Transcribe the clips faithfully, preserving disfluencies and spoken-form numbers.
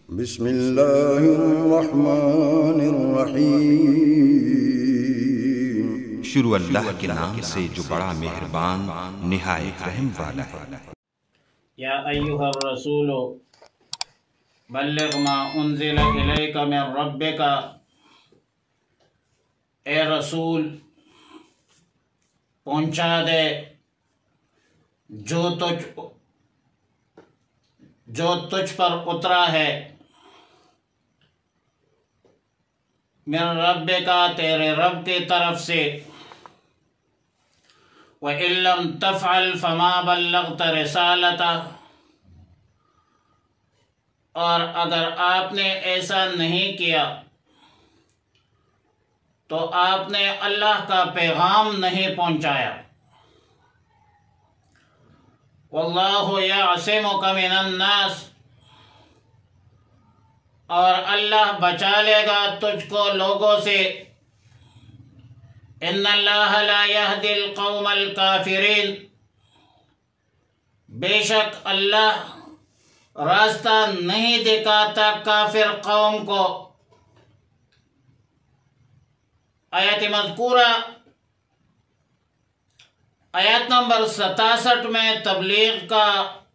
بسم اللہ الرحمن الرحیم۔ شروع اللہ کے نام سے جو بڑا مہربان نہایت رحم والا ہے۔ یا ایھا الرسول بلغ ما انزل الیک من ربک، اے رسول پہنچا دے جو تجھ جو تجھ پر اترا ہے، من ربک تیرے رب کی طرف سے، وَإِن لَّمْ تَفْعَلْ فَمَا بَلَّغْتَ رِسَالَتَهُ، اور اگر آپ نے ایسا نہیں کیا تو آپ نے اللہ کا پیغام نہیں پہنچایا۔ وَاللَّهُ يَعْصِمُكَ مِنَ النَّاسِ، اور اللہ بچا لے گا تجھ کو لوگوں سے۔ ان اللہ لا یہدی القوم الکافرین، بے شک اللہ راستہ نہیں دکھاتا کافر قوم کو۔ آیت مذکورہ آیت نمبر ستاسٹھ میں تبلیغ کا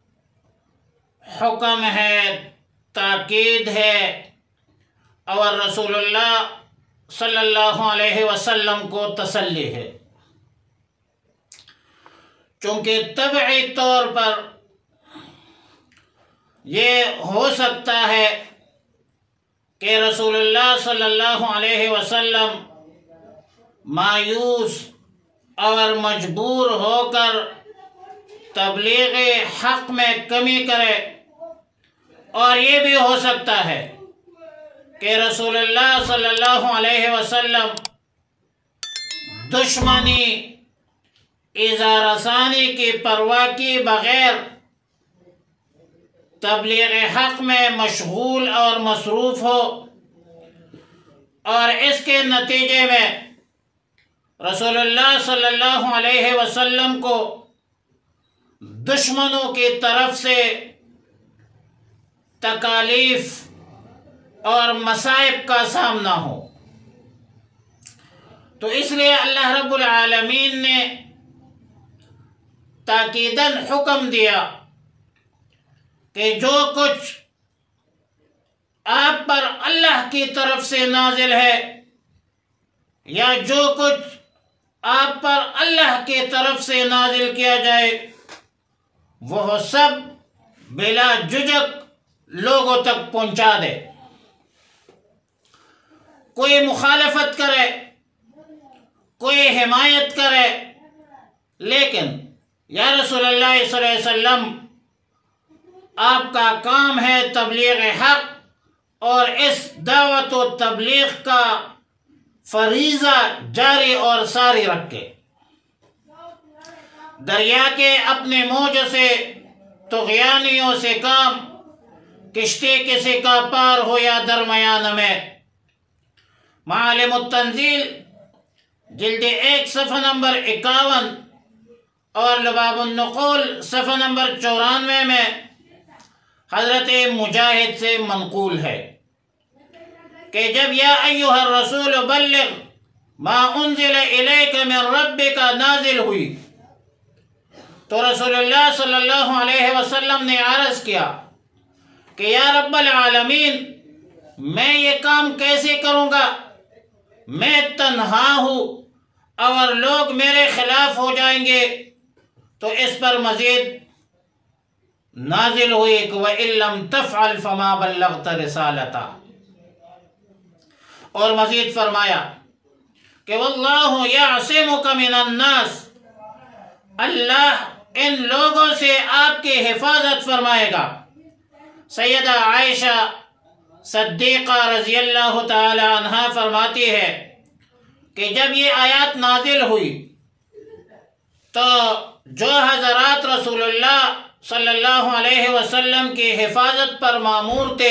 حکم ہے، تاکید ہے، اور رسول اللہ صلی اللہ علیہ وسلم کو تسلی ہے، چونکہ طبعی طور پر یہ ہو سکتا ہے کہ رسول اللہ صلی اللہ علیہ وسلم مایوس اور مجبور ہو کر تبلیغ حق میں کمی کرے، اور یہ بھی ہو سکتا ہے کہ رسول اللہ صلی اللہ علیہ وسلم دشمنی ایذا رسانی کی پرواہ کی بغیر تبلیغ حق میں مشغول اور مصروف ہو، اور اس کے نتیجے میں رسول اللہ صلی اللہ علیہ وسلم کو دشمنوں کی طرف سے تکالیف اور مصائب کا سامنا ہو۔ تو اس لیے اللہ رب العالمین نے تاکیداً حکم دیا کہ جو کچھ آپ پر اللہ کی طرف سے نازل ہے، یا جو کچھ آپ پر اللہ کی طرف سے نازل کیا جائے، وہ سب بلا جھجک لوگوں تک پہنچا دے۔ کوئی مخالفت کرے، کوئی حمایت کرے، لیکن یا رسول اللہ صلی اللہ علیہ وسلم آپ کا کام ہے تبلیغ حق، اور اس دعوت و تبلیغ کا فریضہ جاری اور ساری رکھے۔ دریا کے اپنے موج سے طغیانیوں سے کام، کشتی کسی کا پار ہو یا درمیان میں۔ معالم التنزیل جلد ایک صفحہ نمبر اکاون اور لباب النقول صفحہ نمبر چورانوے میں حضرت مجاہد سے منقول ہے کہ جب یا ایھا الرسول بلغ ما انزل الیک من ربک نازل ہوئی، تو رسول اللہ صلی اللہ علیہ وسلم نے عرض کیا کہ یا رب العالمین، میں یہ کام کیسے کروں گا؟ میں تنہا ہوں اور لوگ میرے خلاف ہو جائیں گے۔ تو اس پر مزید نازل ہوئی کہ وَإِن لَّمْ تَفْعَلْ فَمَا بَلَّغْتَ رِسَالَتَهُ، اور مزید فرمایا کہ وَاللَّهُ يَعْصِمُكَ مِنَ النَّاسِ، اللہ ان لوگوں سے آپ کی حفاظت فرمائے گا۔ سیدہ عائشہ صدیقہ رضی اللہ تعالی عنہا فرماتی ہے کہ جب یہ آیات نازل ہوئی تو جو حضرات رسول اللہ صلی اللہ علیہ وسلم کی حفاظت پر مامور تھے،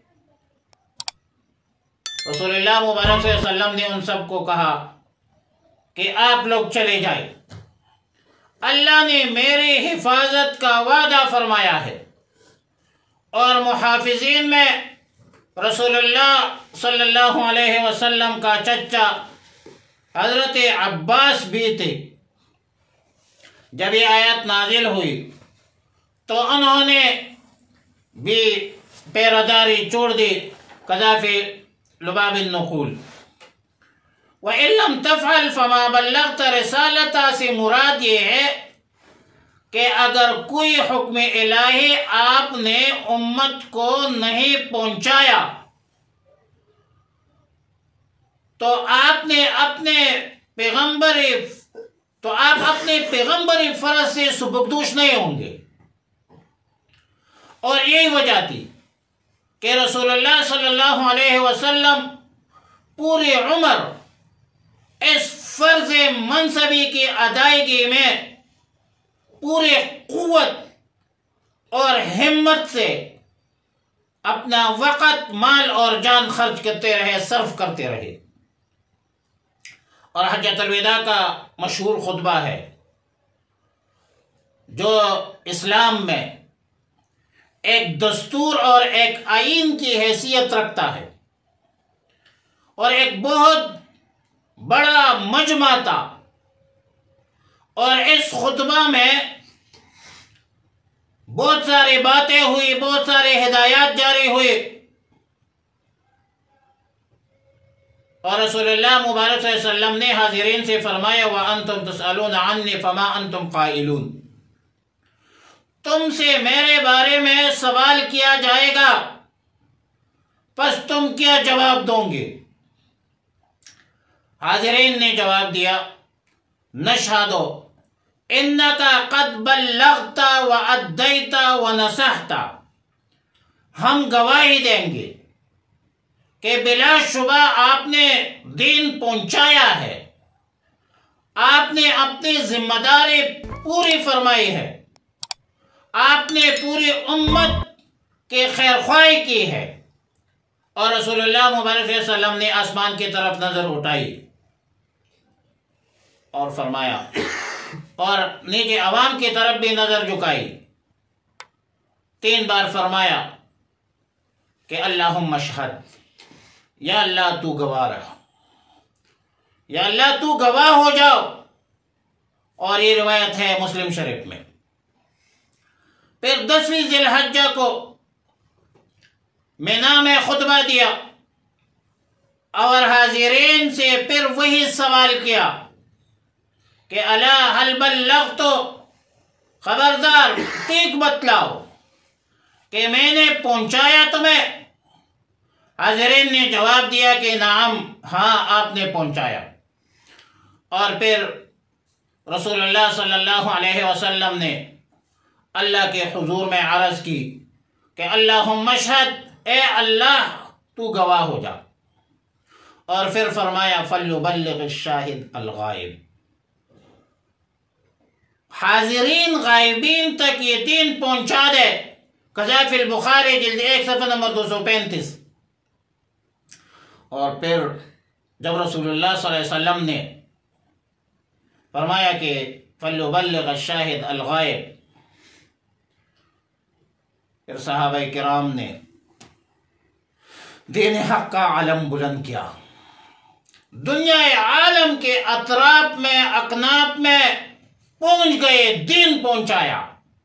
رسول اللہ مبارک صلی اللہ علیہ وسلم نے ان سب کو کہا کہ آپ لوگ چلے جائیں، اللہ نے میری حفاظت کا وعدہ فرمایا ہے، اور محافظین میں رسول اللہ صلی اللہ علیہ وسلم کا چچا حضرت عباس بھی تھے۔ جب یہ آیت نازل ہوئی تو انہوں نے بھی پیراداری چھوڑ دی، قذافی لباب النخول۔ وَإِن لَمْ تَفْعَلْ فَمَا بَلَّغْتَ رِسَالَتَهَا سے مراد یہ ہے کہ اگر کوئی حکم الہی آپ نے امت کو نہیں پہنچایا تو آپ نے اپنے پیغمبری تو آپ اپنے پیغمبری فرض سے سبکدوش نہیں ہوں گے۔ اور یہی وجہ تھی کہ رسول اللہ صلی اللہ علیہ وسلم پوری عمر اس فرض منصبی کی ادائیگی میں پورے قوت اور ہمت سے اپنا وقت، مال اور جان خرچ کرتے رہے، صرف کرتے رہے۔ اور حجۃ الوداع کا مشہور خطبہ ہے جو اسلام میں ایک دستور اور ایک آئین کی حیثیت رکھتا ہے، اور ایک بہت بڑا مجمع تھا۔ اور اس خطبہ میں بہت ساری باتیں ہوئی، بہت سارے ہدایات جاری ہوئی، اور رسول اللہ مبارک صلی اللہ علیہ وسلم نے حاضرین سے فرمایا وَأَنْتُمْ تُسْأَلُونَ عَنِّي فَمَا أَنْتُمْ قَائِلُونَ، تم سے میرے بارے میں سوال کیا جائے گا، پس تم کیا جواب دو گے؟ حاضرین نے جواب دیا نشہد انکا قد بلغت وادیت ونصحت، ہم گواہی دیں گے کہ بلا شبہ آپ نے دین پہنچایا ہے، آپ نے اپنی ذمہ داری پوری فرمائی ہے، آپ نے پوری امت کے خیر خواہی کی ہے۔ اور رسول اللہ مبارک صلی اللہ علیہ وسلم نے آسمان کی طرف نظر اٹھائی اور فرمایا، اور نیچے عوام کی طرف بھی نظر جھکائی، تین بار فرمایا کہ اللہم اشہد، یا اللہ تو گواہ رہا، یا اللہ تو گواہ ہو جاؤ۔ اور یہ روایت ہے مسلم شریف میں۔ پھر دسویں ذی الحجہ کو مینا میں خطبہ دیا اور حاضرین سے پھر وہی سوال کیا کہ الا هل بلغت، خبردار ٹھیک بتلاؤ کہ میں نے پہنچایا تمہیں؟ حاضرین نے جواب دیا کہ نعم، ہاں آپ نے پہنچایا۔ اور پھر رسول اللہ صلی اللہ علیہ وسلم نے اللہ کے حضور میں عرض کی کہ اللہم اشہد، اے اللہ تو گواہ ہو جا۔ اور پھر فرمایا فلیبلغ الشاہد الغائب، حاضرین غائبین تک یہ دین پہنچا دے۔ قذافی البخاری جلد ایک صفحہ نمبر دو سو پینتیس۔ اور پھر جب رسول اللہ صلی اللہ علیہ وسلم نے فرمایا کہ فلیبلغ الشاہد الغائب، پھر صحابہ کرام نے دین حق کا علم بلند کیا، دنیا عالم کے اطراف میں اکناف میں پہنچ گئے، دین پہنچایا،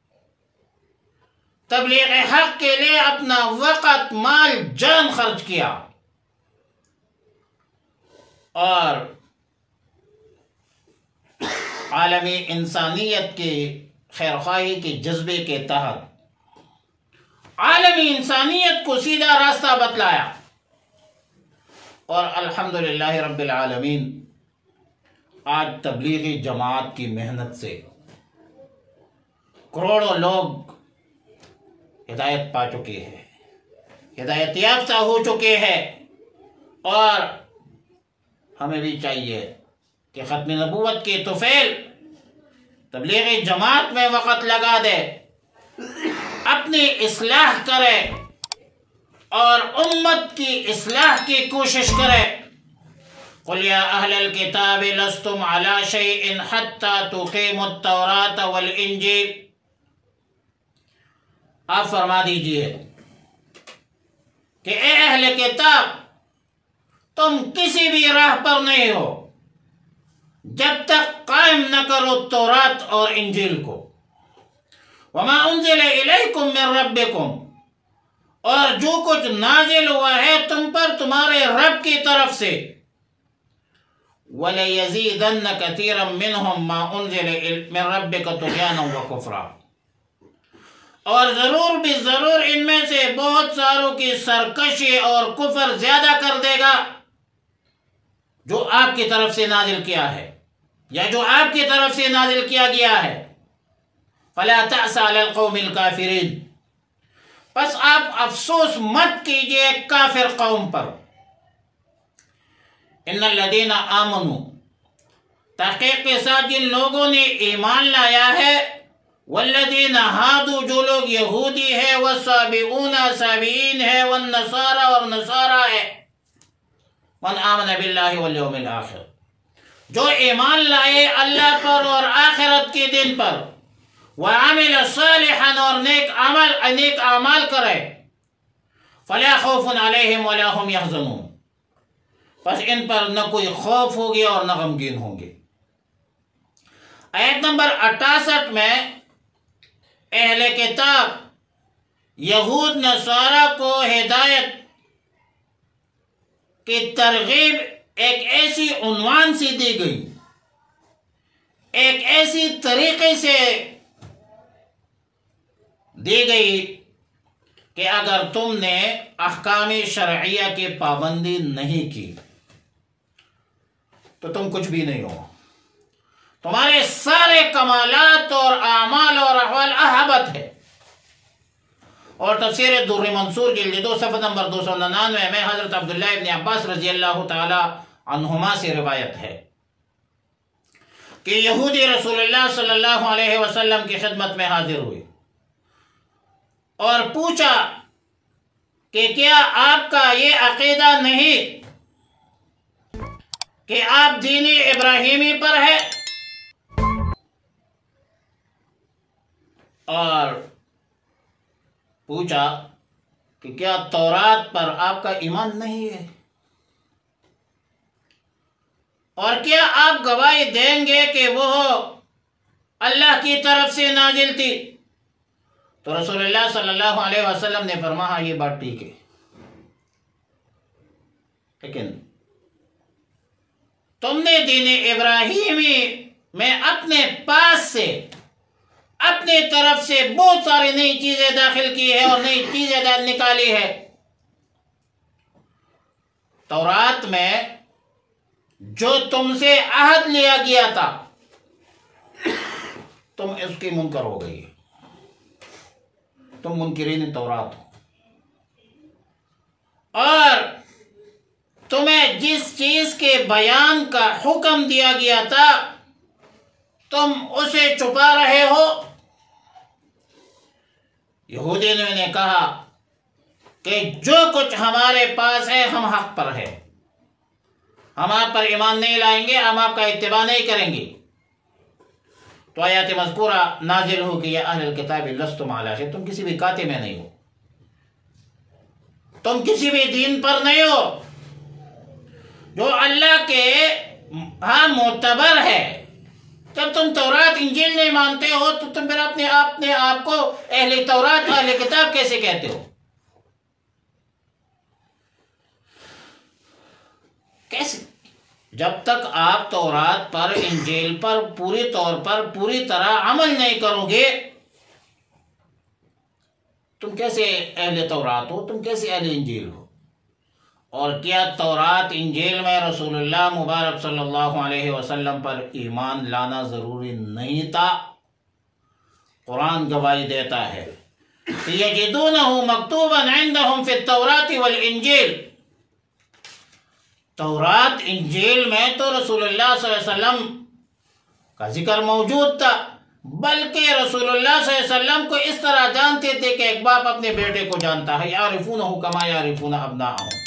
تبلیغ حق کے لیے اپنا وقت، مال، جان خرچ کیا۔ اور عالمی انسانیت کے خیرخواہی کے جذبے کے تحت عالمی انسانیت کو سیدھا راستہ بتلایا۔ اور الحمدللہ رب العالمین، آج تبلیغی جماعت کی محنت سے کروڑوں لوگ ہدایت پا چکے ہیں، ہدایت یافتہ ہو چکے ہیں۔ اور ہمیں بھی چاہیے کہ ختم نبوت کی طفیل تبلیغی جماعت میں وقت لگا دے، اپنی اصلاح کرے اور امت کی اصلاح کی کوشش کرے۔ قل یا اہل الکتاب لستم علی شیء حتی تقیموا التوراۃ والانجیل، آپ فرما دیجئے کہ اے اہل اہل کتاب تم کسی بھی راہ پر نہیں ہو جب تک قائم نہ کرو تورات اور انجیل کو. وما انزل الیکم من ربکم، اور جو کچھ نازل ہوا ہے تم پر تمہارے رب کی طرف سے. وَلَيَزِيدَنَّ كَثِيرًا مِّنْهُمْ مَا أُنزِلَ مِن رَبِّكَ طُغْيَانًا وَكُفْرًا، اور ضرور بھی ضرور ان میں سے بہت ساروں کی سرکشی اور کفر زیادہ کر دے گا جو آپ کی طرف سے نازل کیا ہے یا جو آپ کی طرف سے نازل کیا گیا ہے. فَلَا تَأْسَ عَلَى الْقَوْمِ الْكَافِرِينَ، پس آپ افسوس مت کیجئے کافر قوم پر. ان الذین آمنوا، تحقیق کے ساتھ جن لوگوں نے ایمان لایا ہے، والذین ہادوا، جو لوگ یہودی ہے، والصابئون، صابئین ہے، والنصارى، اور نصارہ ہے، من آمن باللہ والیوم الآخر، جو ایمان لائے اللہ پر اور آخرت کے دن پر، وعمل صالحا، اور نیک عمل نیک اعمال کرے، فلا خوف علیہم ولا هم يحزنون، پس ان پر نہ کوئی خوف ہوگی اور نہ غمگین ہوں گے. آیت نمبر اٹھاسٹھ میں اہل کتاب یہود نصارہ کو ہدایت کی ترغیب ایک ایسی عنوان سے دی گئی، ایک ایسی طریقے سے دی گئی کہ اگر تم نے احکام شرعیہ کی پابندی نہیں کی تو تم کچھ بھی نہیں ہو، تمہارے سارے کمالات اور اعمال اور احوال احبت ہے. اور تفسیر در منصور جلد دو صفحہ نمبر دو سو ننانوے میں حضرت عبداللہ ابن عباس رضی اللہ تعالی عنہما سے روایت ہے کہ یہودی رسول اللہ صلی اللہ علیہ وسلم کی خدمت میں حاضر ہوئے اور پوچھا کہ کیا آپ کا یہ عقیدہ نہیں کہ آپ دین ابراہیمی پر ہے؟ اور پوچھا کہ کیا تورات پر آپ کا ایمان نہیں ہے؟ اور کیا آپ گواہی دیں گے کہ وہ اللہ کی طرف سے نازل تھی؟ تو رسول اللہ صلی اللہ علیہ وسلم نے فرمایا یہ بات ٹھیک ہے، لیکن تم نے دین ابراہیمی میں اپنے پاس سے اپنی طرف سے بہت ساری نئی چیزیں داخل کی ہے اور نئی چیزیں نکالی ہے. تورات میں جو تم سے عہد لیا گیا تھا تم اس کی منکر ہو گئی، تم منکرین تورات ہو، اور تمہیں جس چیز کے بیان کا حکم دیا گیا تھا تم اسے چھپا رہے ہو. یہودیوں نے کہا کہ جو کچھ ہمارے پاس ہے ہم حق پر ہے، ہم آپ پر ایمان نہیں لائیں گے، ہم آپ کا اتباع نہیں کریں گے. تو آیات مذکورہ نازل ہو کہ یا اہل الکتاب لستم علی شیء، تم کسی بھی کاتے میں نہیں ہو، تم کسی بھی دین پر نہیں ہو جو اللہ کے ہاں معتبر ہے. جب تم تورات انجیل نہیں مانتے ہو تو تم پھر اپنے آپ نے آپ کو اہل تورات اہل کتاب کیسے کہتے ہو؟ کیسے؟ جب تک آپ تورات پر انجیل پر پوری طور پر پوری طرح عمل نہیں کرو گے تم کیسے اہل تورات ہو، تم کیسے اہل انجیل ہو؟ اور کیا تورات انجیل میں رسول اللہ مبارک صلی اللہ علیہ وسلم پر ایمان لانا ضروری نہیں تھا؟ قرآن گواہی دیتا ہے یجدونہ مکتوبا عندہم فی التوراۃ والانجیل، تورات انجیل میں تو رسول اللہ صلی اللہ علیہ وسلم کا ذکر موجود تھا، بلکہ رسول اللہ صلی اللہ علیہ وسلم کو اس طرح جانتے تھے کہ ایک باپ اپنے بیٹے کو جانتا ہے، یعرفونہ کما یعرفون ابناءہم.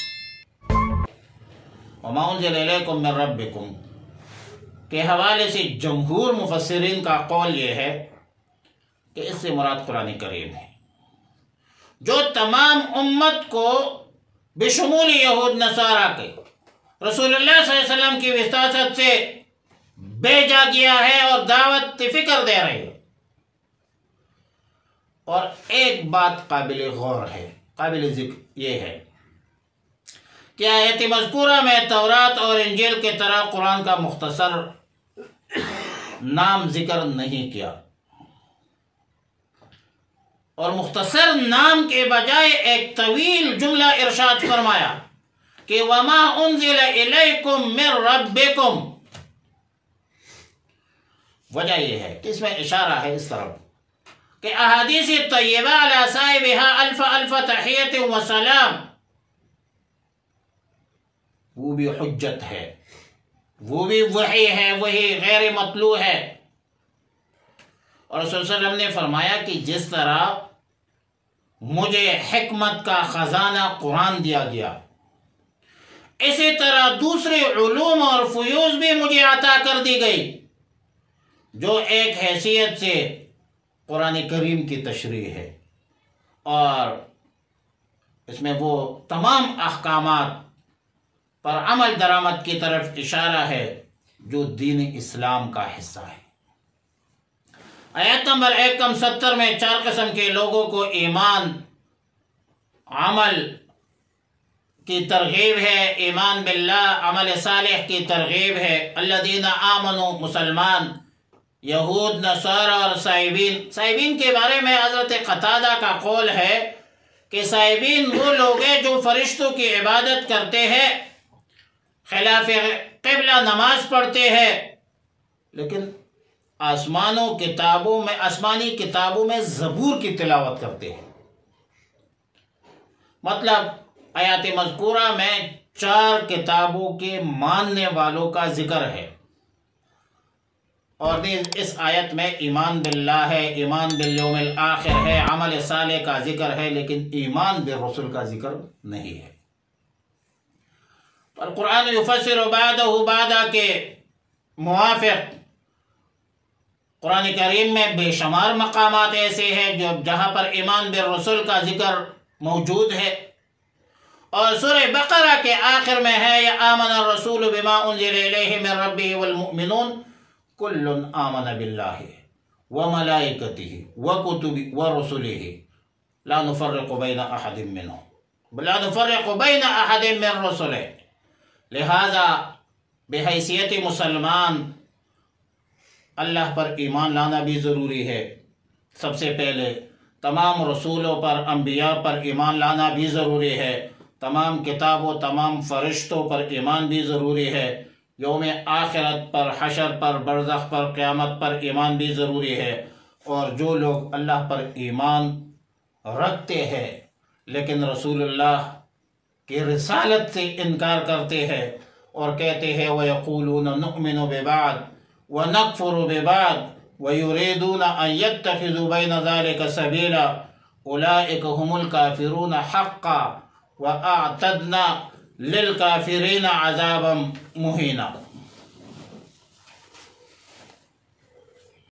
وما انزل الیکم من ربکم کے حوالے سے جمہور مفسرین کا قول یہ ہے کہ اس سے مراد قرآن کریم ہے جو تمام امت کو بشمول یہود نصارہ کے رسول اللہ صلی اللہ علیہ وسلم کی وساطت سے بھیجا گیا ہے اور دعوت فکر دے رہے ہیں۔ اور ایک بات قابل غور ہے، قابل ذکر یہ ہے کہ آیت مذکورہ میں تورات اور انجیل کے طرح قرآن کا مختصر نام ذکر نہیں کیا، اور مختصر نام کے بجائے ایک طویل جملہ ارشاد فرمایا کہ وَمَا أُنزِلَ إِلَيْكُم مِّن رَبِّكُم۔ وجہ یہ ہے کہ اس میں اشارہ ہے اس طرف کہ احادیث طیبہ علی صاحبها الف الف تحیت و سلام، وہ بھی حجت ہے، وہ بھی وحی ہے، وہی غیر مطلوع ہے۔ اور رسول صلی اللہ علیہ وسلم نے فرمایا کہ جس طرح مجھے حکمت کا خزانہ قرآن دیا گیا، اسی طرح دوسرے علوم اور فیوز بھی مجھے عطا کر دی گئی، جو ایک حیثیت سے قرآن کریم کی تشریح ہے، اور اس میں وہ تمام احکامات پر عمل درآمد کی طرف اشارہ ہے جو دین اسلام کا حصہ ہے۔ آیت نمبر ایک کم ستر میں چار قسم کے لوگوں کو ایمان عمل کی ترغیب ہے، ایمان باللہ عمل صالح کی ترغیب ہے۔ الذین آمنوا مسلمان، یہود نصارہ اور سائبین۔ سائبین کے بارے میں حضرت قتادہ کا قول ہے کہ سائبین وہ لوگ ہیں جو فرشتوں کی عبادت کرتے ہیں، خلاف قبلہ نماز پڑھتے ہیں، لیکن آسمانوں کتابوں میں آسمانی کتابوں میں زبور کی تلاوت کرتے ہیں۔ مطلب آیات مذکورہ میں چار کتابوں کے ماننے والوں کا ذکر ہے، اور اس آیت میں ایمان باللہ ہے، ایمان بالیوم الآخر ہے، عمل صالح کا ذکر ہے، لیکن ایمان بالرسل کا ذکر نہیں ہے۔ اور قرآن یفسر بعدہ بعدہ کے موافق قرآن کریم میں بے شمار مقامات ایسے ہیں جو جہاں پر ایمان بالرسل کا ذکر موجود ہے، اور سورہ بقرہ کے آخر میں ہے یا آمن الرسول بما انزل الیہ من ربہ والمؤمنون کل آمن باللہ وملائکتہ وکتبہ ورسلہ لا نفرق بین احد منہم لا نفرق بین احد من رسلہ۔ لہذا بحیثیت مسلمان اللہ پر ایمان لانا بھی ضروری ہے۔ سب سے پہلے تمام رسولوں پر، انبیاء پر ایمان لانا بھی ضروری ہے، تمام کتابوں تمام فرشتوں پر ایمان بھی ضروری ہے، یوم آخرت پر، حشر پر، برزخ پر، قیامت پر ایمان بھی ضروری ہے۔ اور جو لوگ اللہ پر ایمان رکھتے ہیں لیکن رسول اللہ کی رسالت سے انکار کرتے ہیں اور کہتے ہیں وَيَقُولُونَ نُؤْمِنُ بِبَعْضٍ وَنَكْفُرُ بِبَعْضٍ وَيُرِيدُونَ أَن يَتَّخِذُوا بَيْنَ ذَلِكَ سَبِيلًا أُولَئِكَ هُمُ الْكَافِرُونَ حَقًّا وَأَعْتَدْنَا لِلْكَافِرِينَ عَذَابًا مُهِينًا۔